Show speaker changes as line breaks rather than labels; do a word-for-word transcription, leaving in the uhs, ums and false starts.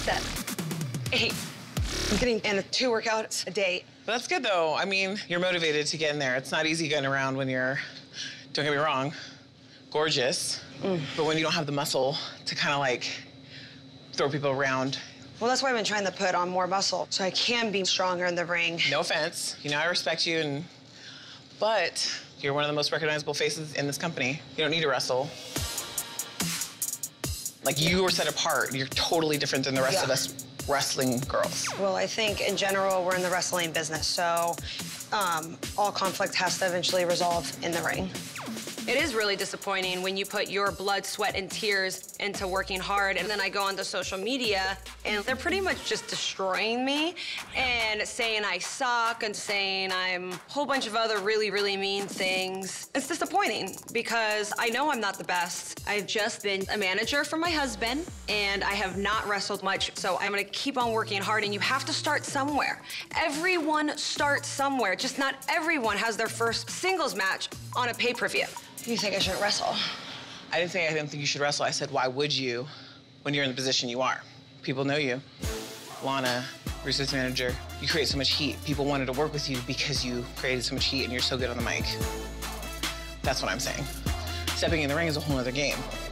set. Eight. I'm getting in two workouts a day.
But that's good, though. I mean, you're motivated to get in there. It's not easy getting around when you're, don't get me wrong, gorgeous. Mm. But when you don't have the muscle to kind of like throw people around.
Well, that's why I've been trying to put on more muscle, so I can be stronger in the ring.
No offense. You know, I respect you, and but you're one of the most recognizable faces in this company. You don't need to wrestle. Like, you are set apart. You're totally different than the rest
yeah.
of us wrestling girls.
Well, I think in general, we're in the wrestling business, so um, all conflict has to eventually resolve in the ring.
It is really disappointing when you put your blood, sweat, and tears into working hard, and then I go onto social media, and they're pretty much just destroying me and saying I suck and saying I'm a whole bunch of other really, really mean things. It's disappointing because I know I'm not the best. I've just been a manager for my husband, and I have not wrestled much, so I'm gonna keep on working hard, and you have to start somewhere. Everyone starts somewhere, just not everyone has their first singles match on a pay-per-view.
You think I shouldn't wrestle?
I didn't say I didn't think you should wrestle. I said, why would you when you're in the position you are? People know you. Lana, your assistant manager, you create so much heat. People wanted to work with you because you created so much heat and you're so good on the mic. That's what I'm saying. Stepping in the ring is a whole other game.